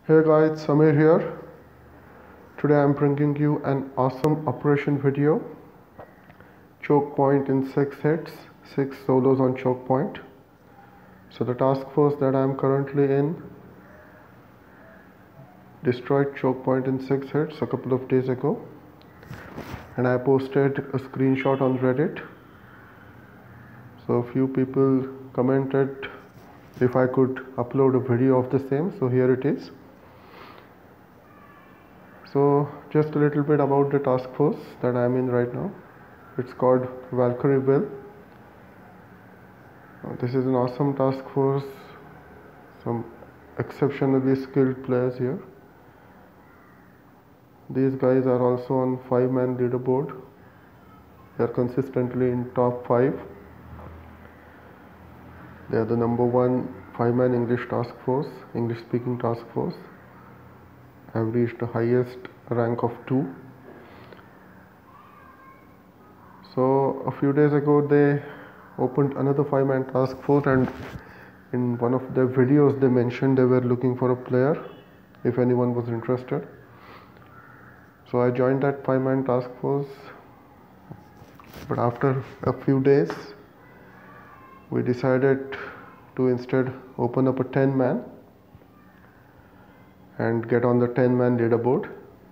Hey guys, Samir here. Today I'm bringing you an awesome operation video. Choke point in 6 hits, 6 solos on choke point. So the task force that I'm currently in destroyed choke point in 6 hits a couple of days ago. And I posted a screenshot on Reddit. So a few people commented if I could upload a video of the same. So here it is. So just a little bit about the task force that I'm in right now. It's called Valkyrieville. This is an awesome task force. Some exceptionally skilled players here. These guys are also on 5-man leaderboard. They are consistently in top 5. They are the number 1 5-man English task force, English speaking task force. Have reached the highest rank of 2. So a few days ago they opened another 5-man task force, and in one of their videos they mentioned they were looking for a player if anyone was interested. So I joined that 5-man task force, but after a few days we decided to instead open up a 10-man and get on the 10-man leaderboard,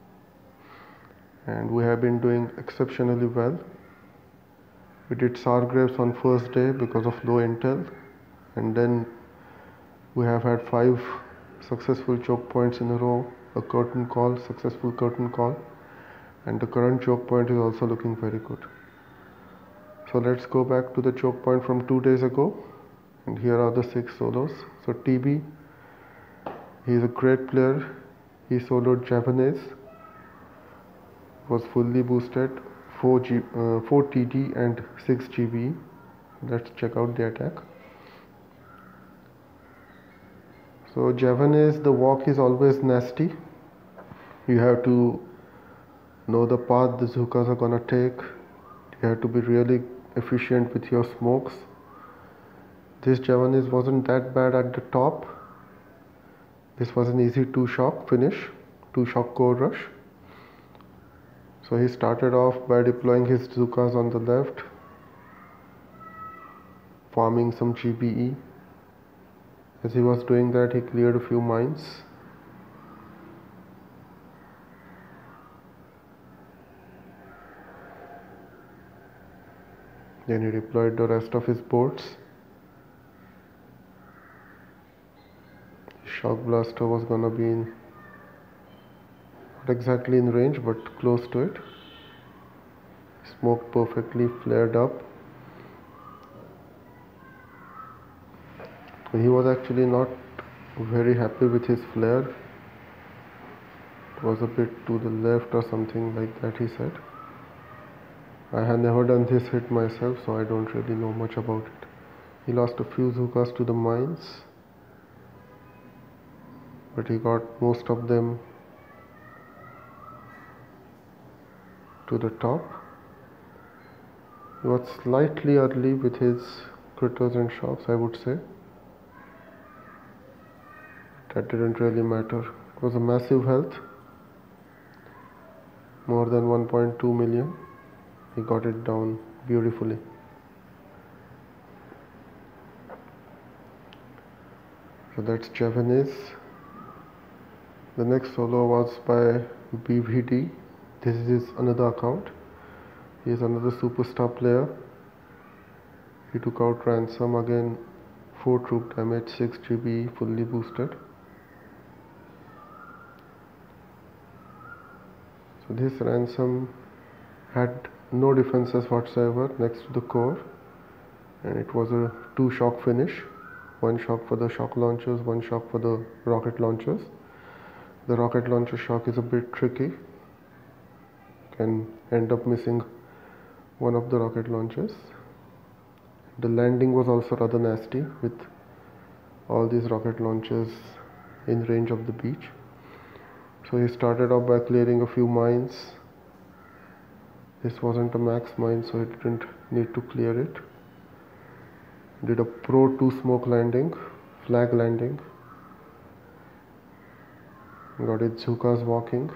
and we have been doing exceptionally well. We did Sargraves on first day because of low intel, and then we have had 5 successful choke points in a row, a curtain call, successful curtain call, and the current choke point is also looking very good. So let's go back to the choke point from 2 days ago, and here are the 6 solos. So TB, he is a great player. He soloed Javanese, was fully boosted, 4 TD and 6 GB. Let's check out the attack. So Javanese, the walk is always nasty. You have to know the path the Zookas are gonna take. You have to be really efficient with your smokes. This Javanese wasn't that bad at the top. This was an easy 2-shock finish, 2-shock core rush. So he started off by deploying his Zookas on the left, farming some GBE. As he was doing that, he cleared a few mines. Then he deployed the rest of his boards. Shock Blaster was gonna be in, not exactly in range, but close to it. Smoke perfectly flared up. He was actually not very happy with his flare. It was a bit to the left or something like that, he said. I had never done this hit myself, so I don't really know much about it. He lost a few Zookas to the mines, but he got most of them to the top. He was slightly early with his critters and shocks, I would say. That didn't really matter. It was a massive health, more than 1.2 million. He got it down beautifully. So that's Javanese. The next solo was by BVD. This is another account. He is another superstar player. He took out Ransom again, 4 troop damage, 6 GB, fully boosted. So this Ransom had no defenses whatsoever next to the core, and it was a 2-shock finish. 1 shock for the shock launchers, 1 shock for the rocket launchers. The rocket launcher shock is a bit tricky. Can end up missing one of the rocket launchers. The landing was also rather nasty with all these rocket launchers in range of the beach. So he started off by clearing a few mines. This wasn't a max mine, so he didn't need to clear it. Did a pro 2 smoke landing, flag landing. Got its Zhukas walking.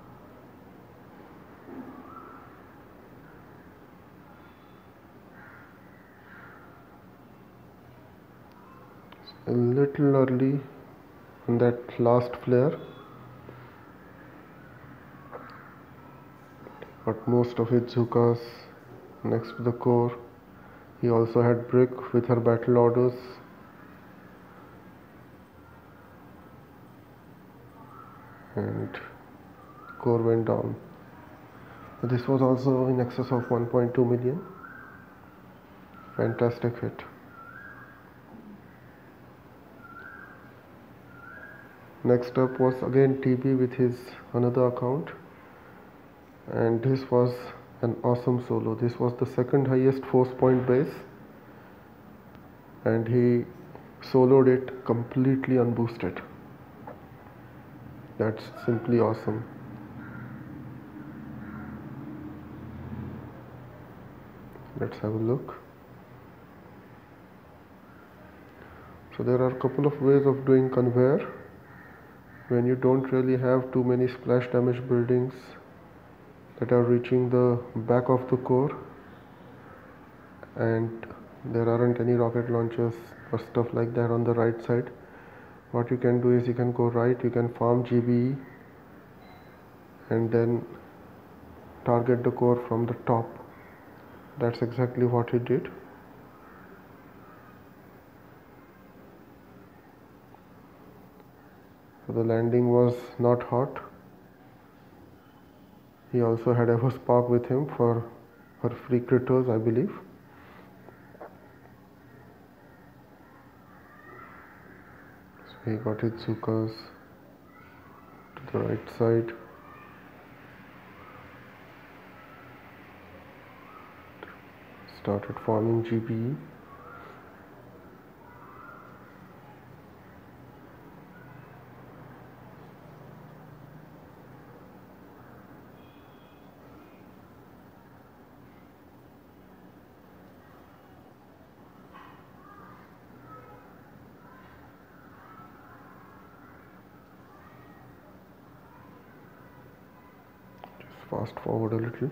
A little early on that last flare. Got most of its Zhukas next to the core. He also had Brick with her battle orders. And core went down. This was also in excess of 1.2 million. Fantastic hit. Next up was again TB with his another account, and this was an awesome solo. This was the second highest force point base, and he soloed it completely unboosted. That's simply awesome. Let's have a look. So there are a couple of ways of doing conveyor. When you don't really have too many splash damage buildings that are reaching the back of the core, and there aren't any rocket launchers or stuff like that on the right side, what you can do is you can go right, you can farm GBE and then target the core from the top. That's exactly what he did. So the landing was not hot. He also had Evo Spark with him for free critters, I believe. So he got his Zhukas to the right side. Started forming GBE. Just fast forward a little.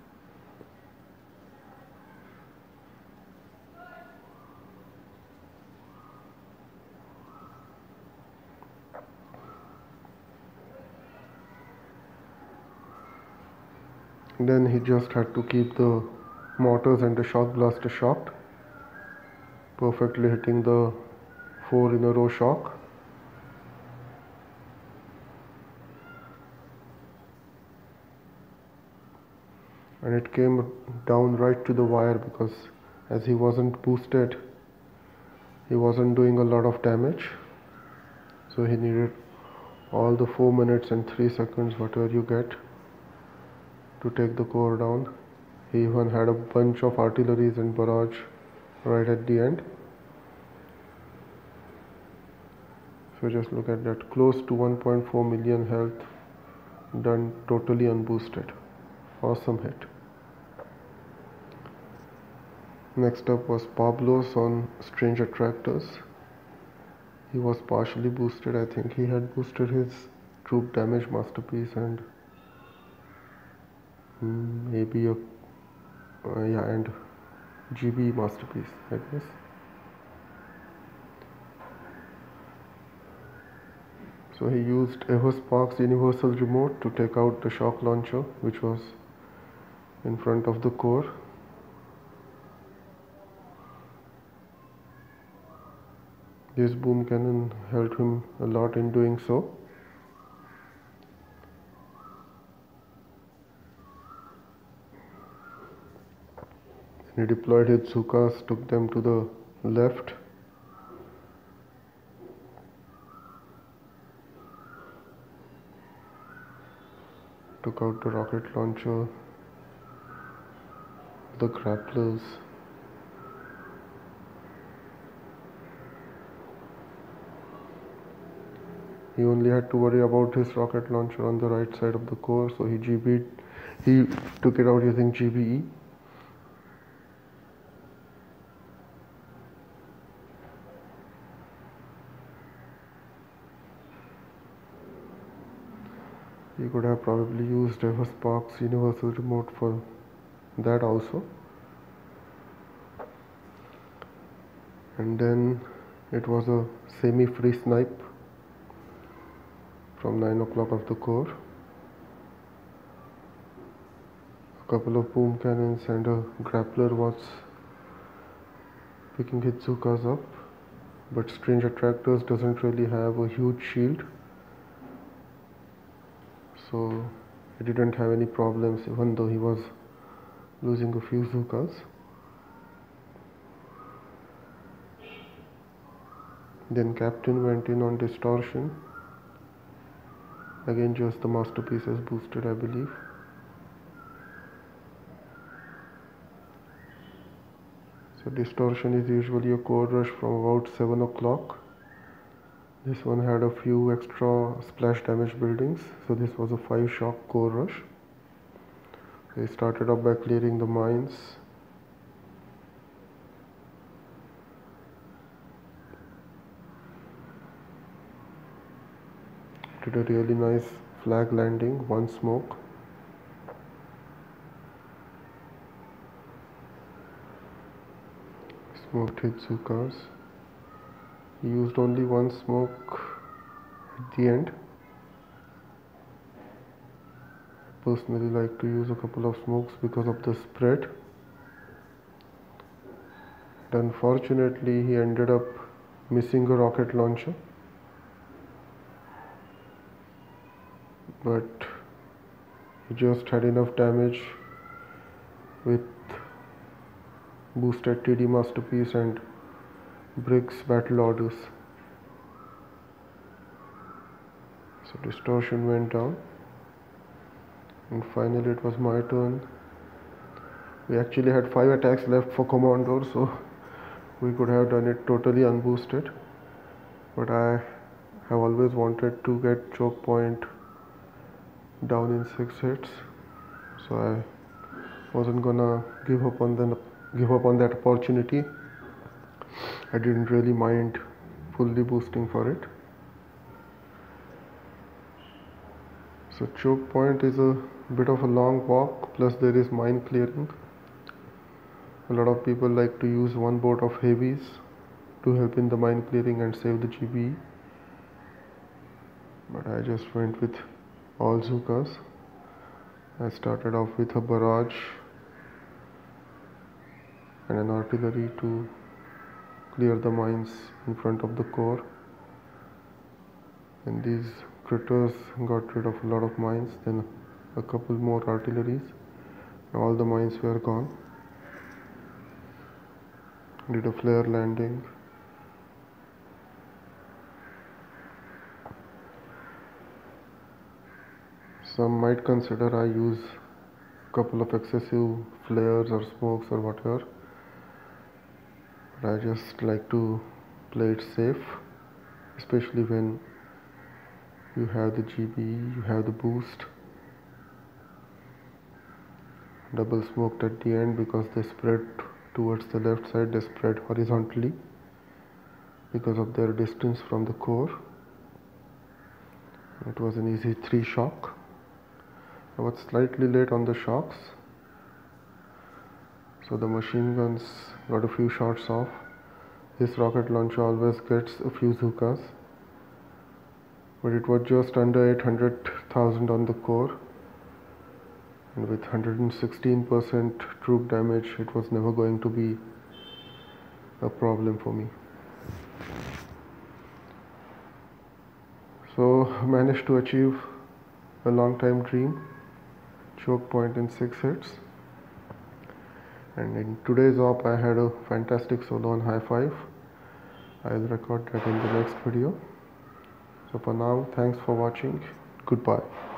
Then he just had to keep the mortars and the shock blaster shocked, perfectly hitting the 4 in a row shock. And it came down right to the wire because as he wasn't boosted, he wasn't doing a lot of damage. So he needed all the 4 minutes and 3 seconds, whatever you get, to take the core down. He even had a bunch of artilleries and barrage right at the end. So just look at that, close to 1.4 million health, done totally unboosted. Awesome hit. Next up was Pablos on Strange Attractors. He was partially boosted. I think he had boosted his troop damage masterpiece and maybe a and GB masterpiece, I guess. So he used Evo Spark's universal remote to take out the shock launcher, which was in front of the core. This boom cannon helped him a lot in doing so. He deployed his Zhukas, took them to the left. Took out the rocket launcher, the grapplers. He only had to worry about his rocket launcher on the right side of the core, so he took it out using GBE. You could have probably used Everspark's universal remote for that also. And then it was a semi-free snipe from 9 o'clock of the core. A couple of boom cannons and a grappler was picking Hitsukas up, but Strange Attractors doesn't really have a huge shield, so he didn't have any problems even though he was losing a few Zukas. Then Captain went in on Distortion. Again, just the Masterpieces boosted, I believe. So Distortion is usually a core rush from about 7 o'clock. This one had a few extra splash damage buildings, so this was a 5 shock core rush. So he started off by clearing the mines. Did a really nice flag landing, 1 smoke. Smoked Hitsukas. He used only 1 smoke at the end. Personally like to use a couple of smokes because of the spread. And unfortunately he ended up missing a rocket launcher. But he just had enough damage with boosted TD Masterpiece and Briggs battle orders. So Distortion went down, and finally it was my turn. We actually had 5 attacks left for Commodore, so we could have done it totally unboosted, but I have always wanted to get Choke Point down in 6 hits, so I wasn't gonna give up on that opportunity. I didn't really mind fully boosting for it. So Choke Point is a bit of a long walk, plus there is mine clearing. A lot of people like to use 1 boat of heavies to help in the mine clearing and save the GBE, but I just went with all Zukas. I started off with a barrage and an artillery to clear the mines in front of the core, and these critters got rid of a lot of mines. Then a couple more artilleries, all the mines were gone. Did a flare landing. Some might consider I use a couple of excessive flares or smokes or whatever, but I just like to play it safe, especially when you have the GBE, you have the boost. Double smoked at the end because they spread towards the left side, they spread horizontally because of their distance from the core. It was an easy 3 shock. I was slightly late on the shocks, so the machine guns got a few shots off. This rocket launcher always gets a few Zukas, but it was just under 800,000 on the core, and with 116% troop damage, it was never going to be a problem for me. So I managed to achieve a long time dream, Choke Point in 6 hits. And in today's op I had a fantastic solo on High 5. I'll record that in the next video. So for now, thanks for watching. Goodbye.